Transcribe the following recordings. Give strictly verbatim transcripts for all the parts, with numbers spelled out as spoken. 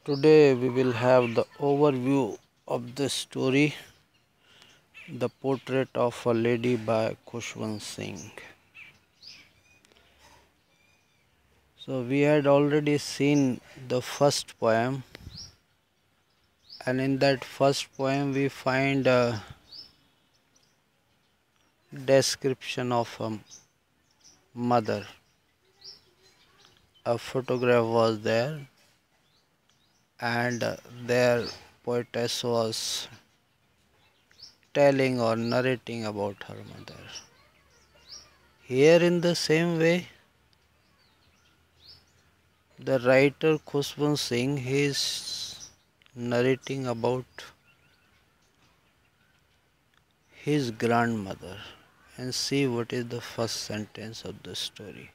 Today we will have the overview of the story The Portrait of a Lady by Khushwant Singh. So we had already seen the first poem, and in that first poem we find a description of a mother. A photograph was there, and their poetess was telling or narrating about her mother. Here in the same way, the writer Khushwant Singh is narrating about his grandmother, and see what is the first sentence of the story.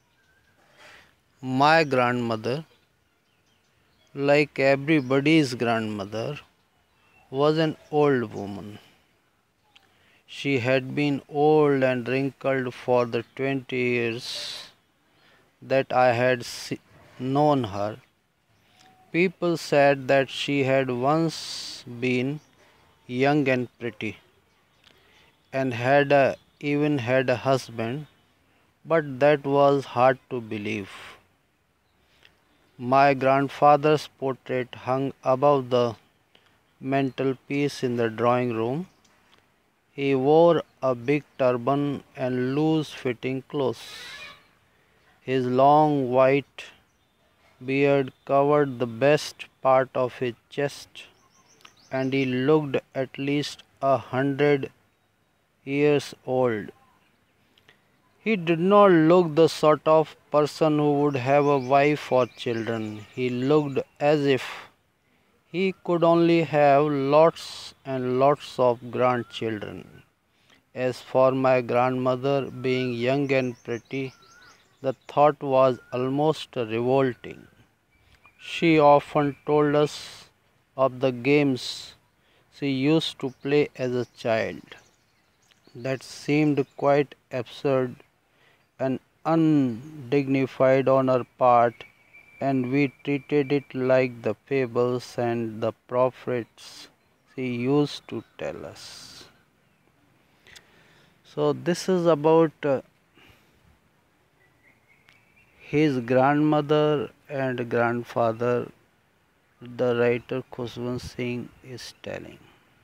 My grandmother, like everybody's grandmother, was an old woman. She had been old and wrinkled for the twenty years that I had known her. People said that she had once been young and pretty, and had a, even had a husband, but that was hard to believe. My grandfather's portrait hung above the mantelpiece in the drawing room. He wore a big turban and loose-fitting clothes. His long white beard covered the best part of his chest, and he looked at least a hundred years old. He did not look the sort of person who would have a wife or children. He looked as if he could only have lots and lots of grandchildren. As for my grandmother being young and pretty, the thought was almost revolting. She often told us of the games she used to play as a child. That seemed quite absurd and undignified on her part, and we treated it like the fables and the prophets she used to tell us. So this is about uh, his grandmother and grandfather, the writer Khushwant Singh is telling.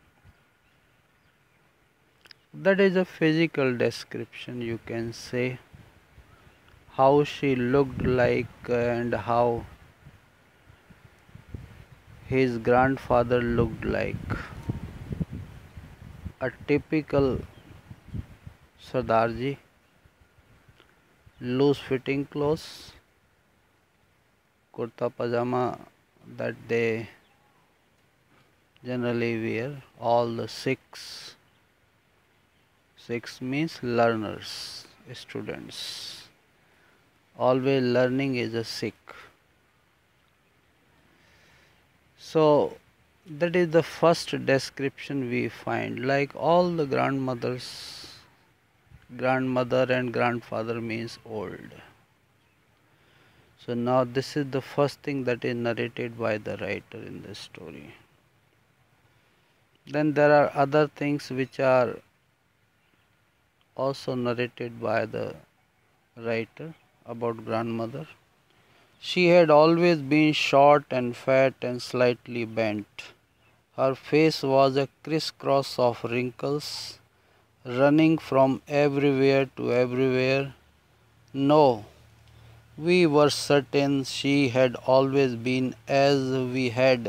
That is a physical description, you can say, how she looked like and how his grandfather looked like. A typical Sardarji, loose fitting clothes, kurta pajama that they generally wear, all the Sikhs. Sikhs means learners, students. Always learning is a Sikh. So that is the first description we find. Like all the grandmothers, grandmother and grandfather means old. So now this is the first thing that is narrated by the writer in the story. Then there are other things which are also narrated by the writer about grandmother. She had always been short and fat and slightly bent. Her face was a crisscross of wrinkles, running from everywhere to everywhere. No, we were certain she had always been as we had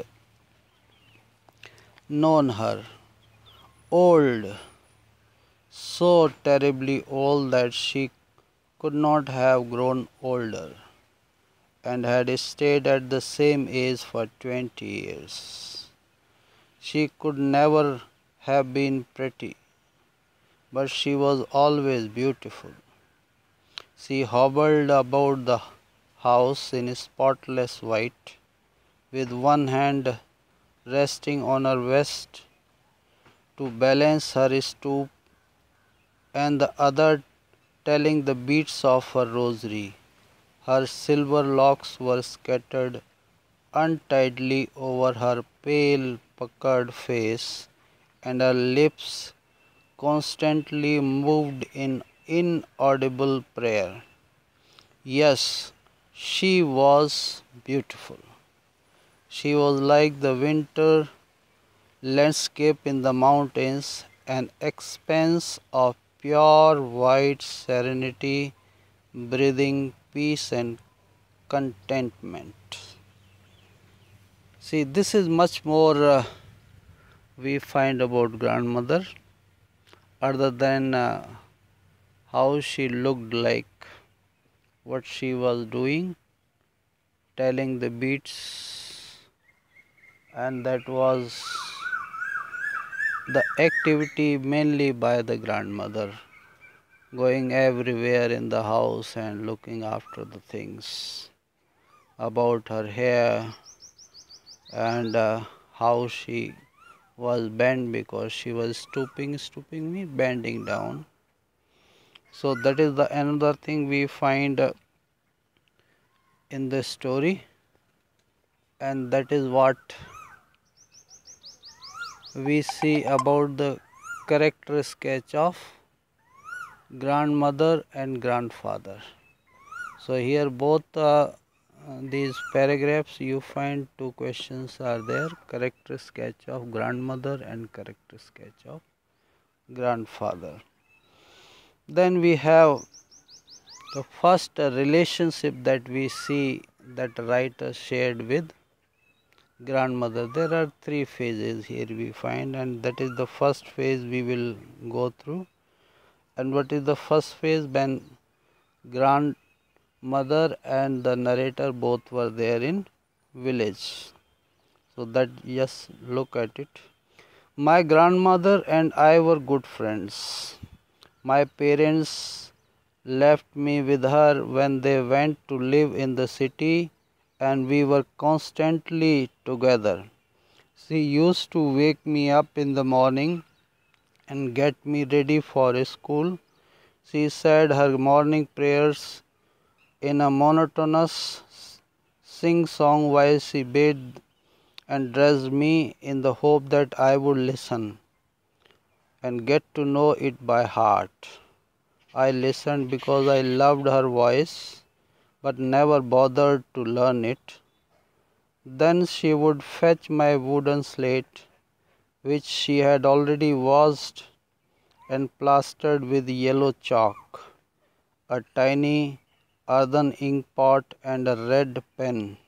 known her, old, so terribly old that she could not have grown older, and had stayed at the same age for twenty years. She could never have been pretty, but she was always beautiful. She hobbled about the house in spotless white, with one hand resting on her waist to balance her stoop, and the other telling the beads of her rosary. Her silver locks were scattered untidily over her pale, puckered face, and her lips constantly moved in inaudible prayer. Yes, she was beautiful. She was like the winter landscape in the mountains, an expanse of pure white serenity, breathing peace and contentment. See, this is much more uh, we find about grandmother other than uh, how she looked like, what she was doing, telling the beats, and that was the activity mainly by the grandmother, going everywhere in the house and looking after the things about her hair and uh, how she was bent because she was stooping, stooping me, bending down. So that is the another thing we find uh, in this story, and that is what we see about the character sketch of grandmother and grandfather. So here both uh, these paragraphs you find two questions are there: character sketch of grandmother and character sketch of grandfather. Then we have the first uh, relationship that we see that writer shared with grandmother. There are three phases here we find, and that is the first phase we will go through. And what is the first phase? When grandmother and the narrator both were there in village. So that, yes, look at it. My grandmother and I were good friends. My parents left me with her when they went to live in the city, and we were constantly together. She used to wake me up in the morning and get me ready for school. She said her morning prayers in a monotonous sing song while she bathed and dressed me in the hope that I would listen and get to know it by heart. I listened because I loved her voice, but never bothered to learn it. Then she would fetch my wooden slate, which she had already washed and plastered with yellow chalk, a tiny earthen ink pot, and a red pen.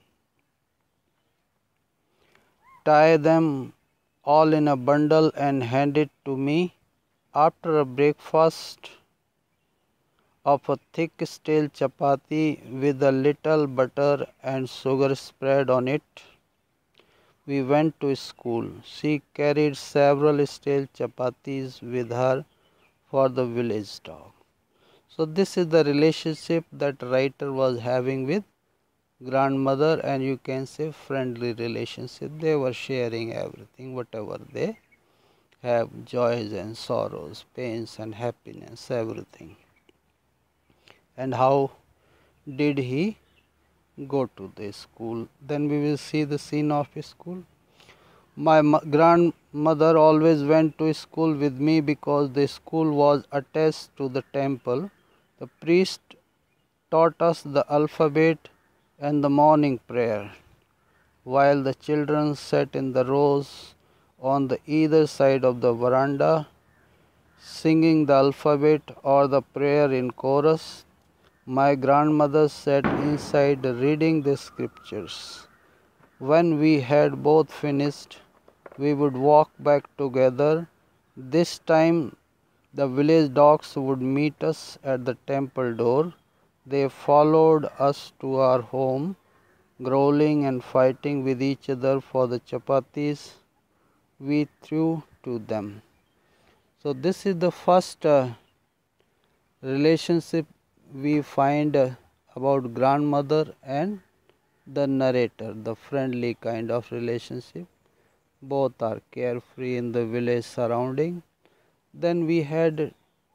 Tie them all in a bundle and hand it to me. After a breakfast of a thick stale chapati with a little butter and sugar spread on it, we went to school. She carried several stale chapatis with her for the village dog. So this is the relationship that writer was having with grandmother, and you can say friendly relationship. They were sharing everything, whatever they have, joys and sorrows, pains and happiness, everything. And how did he go to the school? Then we will see the scene of school. My grandmother always went to school with me because the school was attached to the temple. The priest taught us the alphabet and the morning prayer, while the children sat in the rows on the either side of the veranda, singing the alphabet or the prayer in chorus. My grandmother sat inside reading the scriptures. When we had both finished, we would walk back together. This time the village dogs would meet us at the temple door. They followed us to our home, growling and fighting with each other for the chapatis we threw to them. So this is the first uh, relationship we find uh, about grandmother and the narrator, the friendly kind of relationship. Both are carefree in the village surrounding. Then we had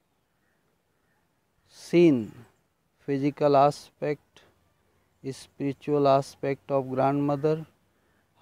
seen physical aspect, spiritual aspect of grandmother.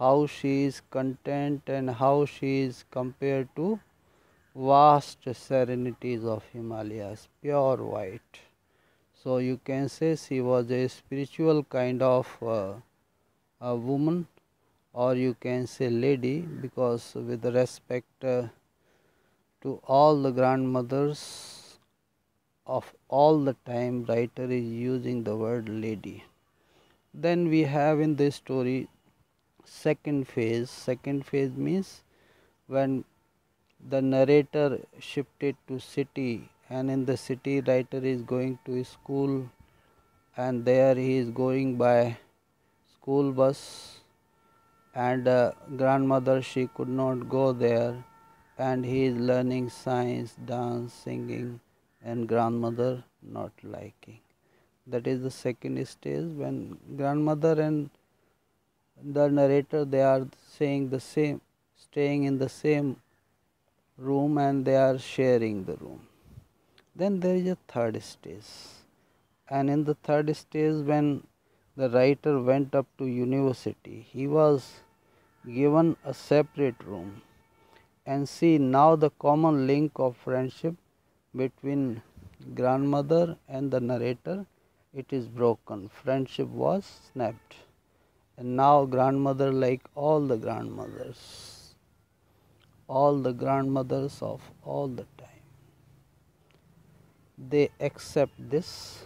how she is content and how she is compared to vast serenities of Himalayas, pure white. So you can say she was a spiritual kind of uh, a woman, or you can say lady, because with respect uh, to all the grandmothers of all the time, writer is using the word lady. Then we have in this story second phase. Second phase means when the narrator shifted to city, and in the city writer is going to school, and there he is going by school bus, and uh, grandmother she could not go there, and he is learning science, dance, singing, and grandmother not liking. That is the second stage, when grandmother and the narrator they are saying the same, staying in the same room, and they are sharing the room. Then there is a third stage, and in the third stage when the writer went up to university, he was given a separate room, and see now the common link of friendship between grandmother and the narrator, it is broken. Friendship was snapped, and now grandmother, like all the grandmothers, all the grandmothers of all the time, they accept this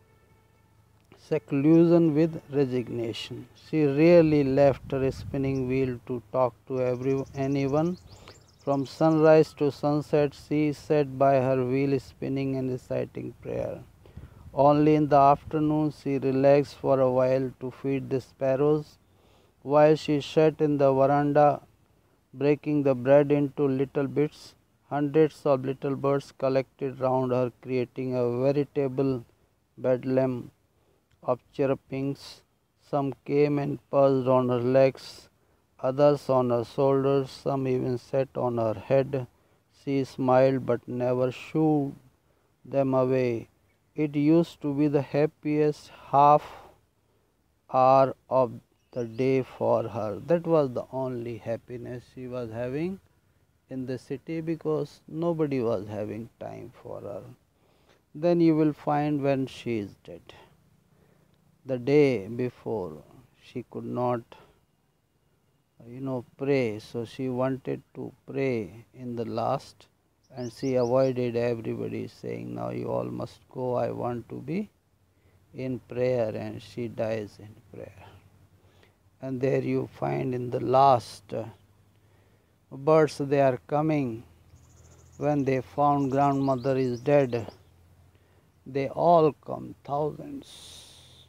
seclusion with resignation. She rarely left her spinning wheel to talk to every, anyone. From sunrise to sunset, she sat by her wheel spinning and reciting prayer. Only in the afternoon she relaxed for a while to feed the sparrows, while she sat in the veranda breaking the bread into little bits. Hundreds of little birds collected round her, creating a veritable bedlam of chirpings. Some came and perched on her legs, others on her shoulders, some even sat on her head. She smiled but never shooed them away. It used to be the happiest half hour of the day for her. That was the only happiness she was having in the city, because nobody was having time for her. Then you will find when she is dead. The day before, she could not, you know, pray. So she wanted to pray in the last, and she avoided everybody, saying, now you all must go, I want to be in prayer, and she dies in prayer. And there you find in the last, uh, birds they are coming. When they found grandmother is dead, they all come, thousands.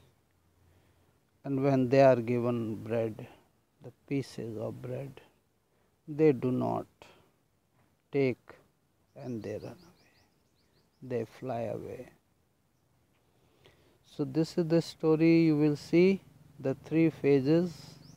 And when they are given bread, the pieces of bread, they do not take, and they run away. They fly away. So this is the story. You will see the three phases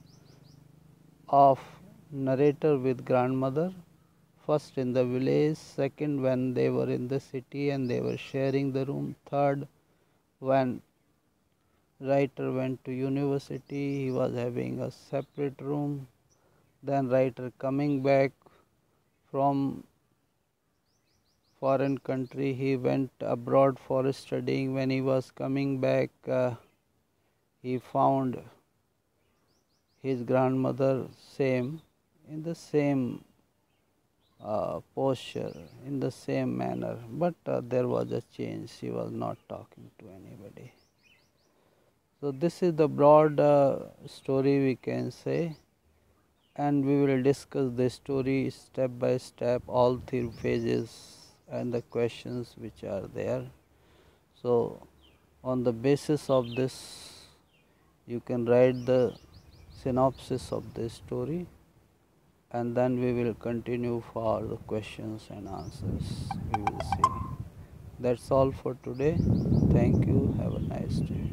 of narrator with grandmother. First in the village, second when they were in the city and they were sharing the room, third when writer went to university, he was having a separate room, then writer coming back from foreign country, he went abroad for studying. When he was coming back, uh, he found his grandmother same, in the same uh, posture, in the same manner, but uh, there was a change. She was not talking to anybody. So this is the broad uh, story we can say, and we will discuss the story step by step, all three phases and the questions which are there. So on the basis of this, you can write the synopsis of the story, and then we will continue for the questions and answers. We will see. That's all for today. Thank you. Have a nice day.